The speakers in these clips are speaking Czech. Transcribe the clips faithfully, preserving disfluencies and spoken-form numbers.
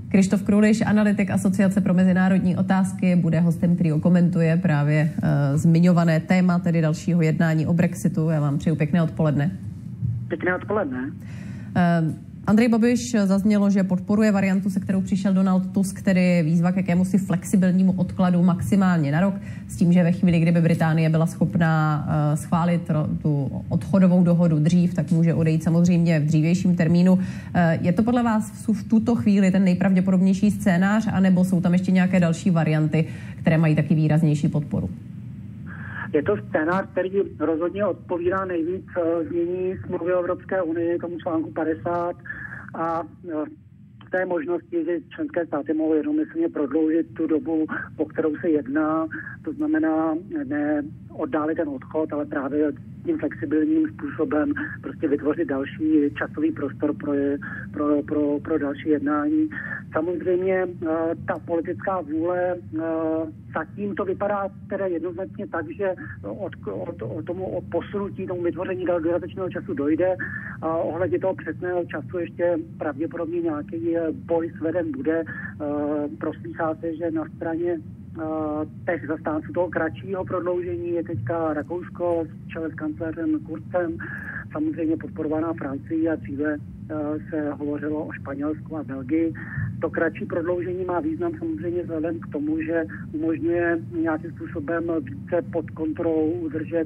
Krištof Krůliš, analytik Asociace pro mezinárodní otázky, bude hostem, který okomentuje právě uh, zmiňované téma, tedy dalšího jednání o Brexitu. Já vám přeju pěkné odpoledne. Pěkné odpoledne. Uh, Andrej Babiš zaznělo, že podporuje variantu, se kterou přišel Donald Tusk, tedy výzva k jakémusi flexibilnímu odkladu maximálně na rok, s tím, že ve chvíli, kdyby Británie byla schopná uh, schválit tu odchodovou dohodu dřív, tak může odejít samozřejmě v dřívějším termínu. Uh, je to podle vás v tuto chvíli ten nejpravděpodobnější scénář, anebo jsou tam ještě nějaké další varianty, které mají taky výraznější podporu? Je to scénář, který rozhodně odpovídá nejvíc znění smlouvy o Evropské unii, tomu článku padesát, a té možnosti, že členské státy mohou jednomyslně prodloužit tu dobu, po kterou se jedná. To znamená ne oddálit ten odchod, ale právě tím flexibilním způsobem prostě vytvořit další časový prostor pro, je, pro, pro, pro další jednání. Samozřejmě ta politická vůle, zatím to vypadá teda jednoznačně tak, že od, od, od tomu od posunutí, tomu vytvoření dodatečného času dojde. A ohledně toho přesného času ještě pravděpodobně nějaký boj sveden bude. Proslýchá se, že na straně těch zastánců toho kratšího prodloužení je teďka Rakousko v čele s kancléřem Kurzem, samozřejmě podporovaná Francii, a dříve se hovořilo o Španělsku a Belgii. To kratší prodloužení má význam samozřejmě vzhledem k tomu, že umožňuje nějakým způsobem více pod kontrolou udržet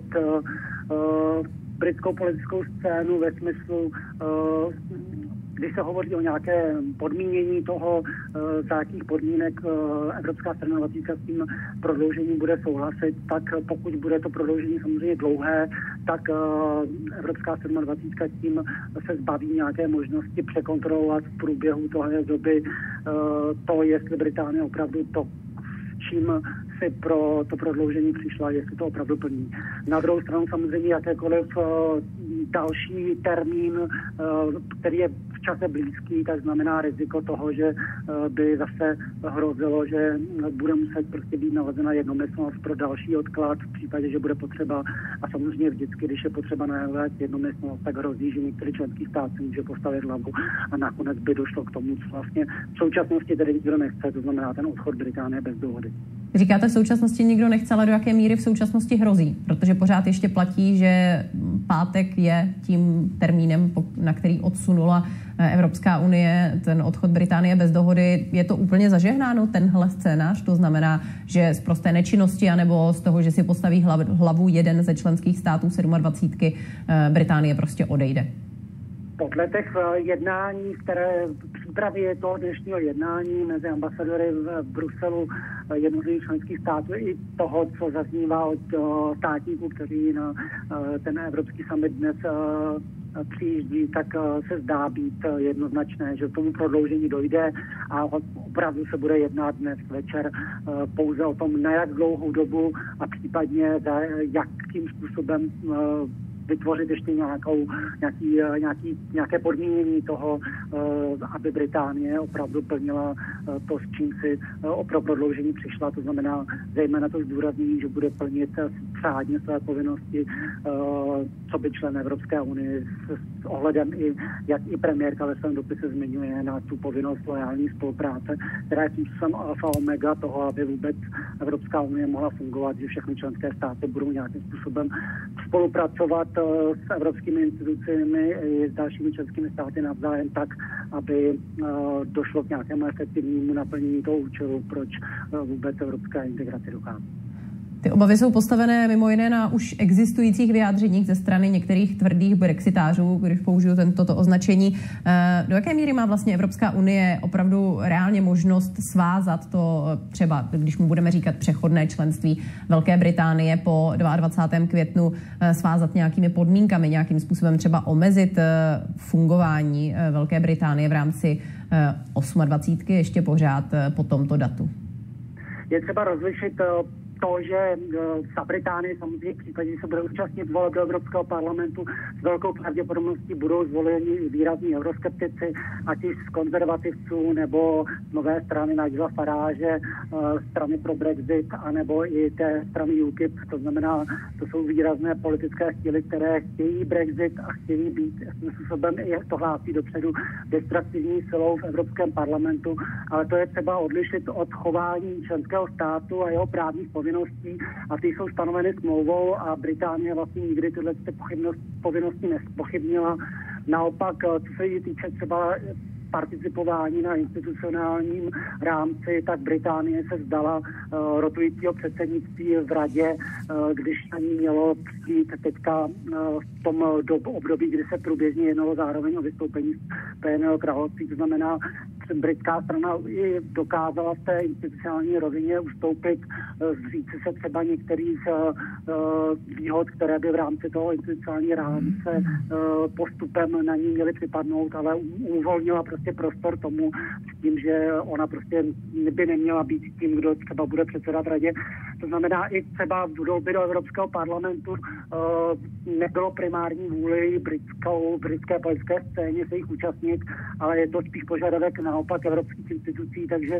uh, britskou politickou scénu ve smyslu uh, když se hovoří o nějaké podmínění toho, za jakých podmínek Evropská strana dvacet s tím prodloužením bude souhlasit, tak pokud bude to prodloužení samozřejmě dlouhé, tak Evropská strana dvacet s tím se zbaví nějaké možnosti překontrolovat v průběhu tohle doby to, jestli Británie opravdu to, čím si pro to prodloužení přišla, jestli to opravdu plní. Na druhou stranu samozřejmě jakékoliv další termín, který je v čase blízký, tak znamená riziko toho, že by zase hrozilo, že bude muset prostě být nalezena jednomyslnost pro další odklad v případě, že bude potřeba. A samozřejmě vždycky, když je potřeba nalézt jednomyslnost, tak hrozí, že některý členský stát si může postavit hlavu a nakonec by došlo k tomu, co vlastně v současnosti tedy nikdo nechce, to znamená ten odchod Británie bez dohody. Říkáte, v současnosti nikdo nechce, ale do jaké míry v současnosti hrozí? Protože pořád ještě platí, že pátek je tím termínem, na který odsunula Evropská unie ten odchod Británie bez dohody. Je to úplně zažehnáno, tenhle scénář? To znamená, že z prosté nečinnosti anebo z toho, že si postaví hlavu jeden ze členských států sedmadvacítky, Británie prostě odejde? Podle těch jednání, které přípravě toho dnešního jednání mezi ambasadory v Bruselu jednotlivých členských států i toho, co zaznívá od státníků, kteří na ten evropský summit dnes přijíždí, tak se zdá být jednoznačné, že k tomu prodloužení dojde a opravdu se bude jednat dnes večer pouze o tom, na jak dlouhou dobu a případně za jakým způsobem vytvořit ještě nějakou, nějaký, nějaký, nějaké podmínění toho, aby Británie opravdu plnila to, s čím si pro prodloužení přišla. To znamená zejména to zdůraznění, že bude plnit řádně své povinnosti, co by člen Evropské unie s ohledem i, jak i premiérka ve svém dopise zmiňuje, na tu povinnost lojální spolupráce, která je tím způsobem alfa omega toho, aby vůbec Evropská unie mohla fungovat, že všechny členské státy budou nějakým způsobem spolupracovat s evropskými institucemi i s dalšími členskými státy navzájem tak, aby došlo k nějakému efektivnímu naplnění toho účelu, proč vůbec evropská integrace dochází. Ty obavy jsou postavené mimo jiné na už existujících vyjádřeních ze strany některých tvrdých brexitářů, když použiju tento označení. Do jaké míry má vlastně Evropská unie opravdu reálně možnost svázat to třeba, když mu budeme říkat přechodné členství Velké Británie po dvacátého druhého květnu, svázat nějakými podmínkami, nějakým způsobem třeba omezit fungování Velké Británie v rámci dvacítky osm ještě pořád po tomto datu? Je třeba rozlišit to, že za Británii samozřejmě v případě, že se bude účastnit voleb do Evropského parlamentu, s velkou pravděpodobností budou zvoleni výrazní euroskeptici, ať už z konzervativců nebo nové strany Nigela Farage, strany pro Brexit, anebo i té strany U K I P. To znamená, to jsou výrazné politické síly, které chtějí Brexit a chtějí být tím způsobem i to hlásí dopředu destraktivní silou v Evropském parlamentu, ale to je třeba odlišit od chování členského státu a jeho právních povinností, a ty jsou stanoveny smlouvou a Británie vlastně nikdy tyhle povinnosti nespochybnila. Naopak, co se jí týče třeba participování na institucionálním rámci, tak Británie se vzdala uh, rotujícího předsednictví v radě, uh, když na ní mělo přijít teďka uh, v tom dob, období, kdy se průběžně jednalo zároveň o vystoupení Spojeného království. To znamená, britská strana i dokázala v té institucionální rovině ustoupit, zříci se třeba některých výhod, které by v rámci toho institucionální rámce postupem na ní měly připadnout, ale uvolnila prostě prostor tomu s tím, že ona prostě by neměla být tím, kdo třeba bude předsedat radě. To znamená, i třeba v volbě do Evropského parlamentu nebylo primární vůli britskou, britské politické scéně se jich účastnit, ale je to spíš požadavek naopak evropských institucí, takže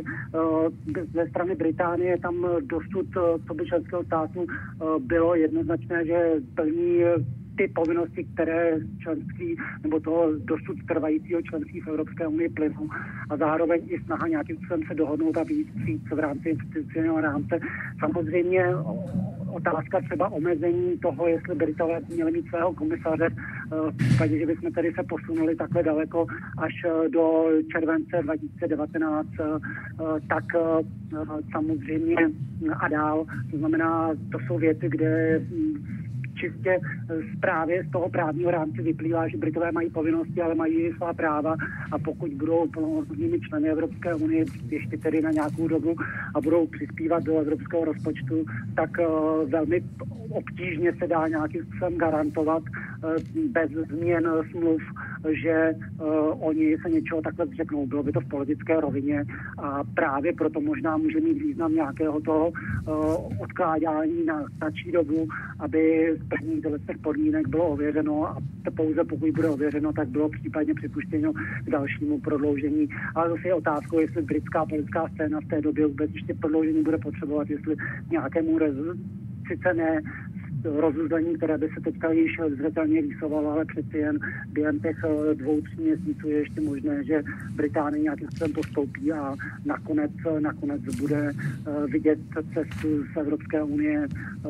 ze strany Británie tam dosud, co by členského státu, bylo jednoznačné, že plní ty povinnosti, které členství nebo toho dosud trvajícího členství v Evropské unii plynou a zároveň i snaha nějakým způsobem se dohodnout a víc, víc v rámci institucionálního rámce. Samozřejmě otázka třeba omezení toho, jestli Britové měli mít svého komisaře, v případě, že bychom tady se posunuli takhle daleko až do července dva tisíce devatenáct, tak samozřejmě a dál. To znamená, to jsou věci, kde čistě z právě z toho právního rámce vyplývá, že Britové mají povinnosti, ale mají i svá práva a pokud budou plnohodnotnými členy Evropské unie ještě tedy na nějakou dobu a budou přispívat do evropského rozpočtu, tak uh, velmi obtížně se dá nějakým způsobem garantovat uh, bez změn smluv, že uh, oni se něčeho takhle zřeknou. Bylo by to v politické rovině a právě proto možná může mít význam nějakého toho uh, odkládání na kratší dobu, aby splnění těch podmínek bylo ověřeno a pouze pokud bude ověřeno, tak bylo případně připuštěno k dalšímu prodloužení. Ale zase je otázkou, jestli britská politická scéna v té době vůbec ještě prodloužení bude potřebovat, jestli nějakému rezu, sice ne rozuzlení, které by se teďka již zřetelně rýsovalo, ale přeci jen během těch dvou, tří měsíců je ještě možné, že Británie nějakým způsobem postoupí a nakonec, nakonec bude vidět cestu z Evropské unie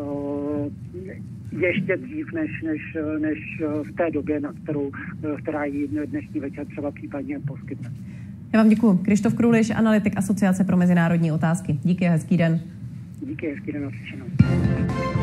ještě dřív, než, než, než v té době, na kterou, která jí dnešní večer třeba případně poskytne. Já vám děkuji. Krištof Krůliš, analytik Asociace pro mezinárodní otázky. Díky, hezký den. Díky, hezký den, naslyšenou.